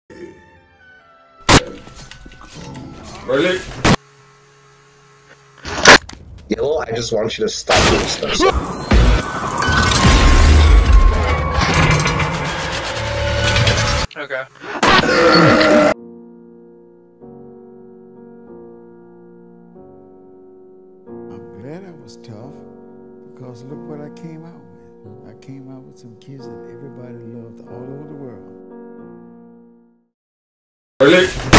Really? Yellow, I just want you to stop doing stuff. So Okay. I'm glad I was tough, because look what I came out with. I came out with some kids that everybody loved all over the world. Really?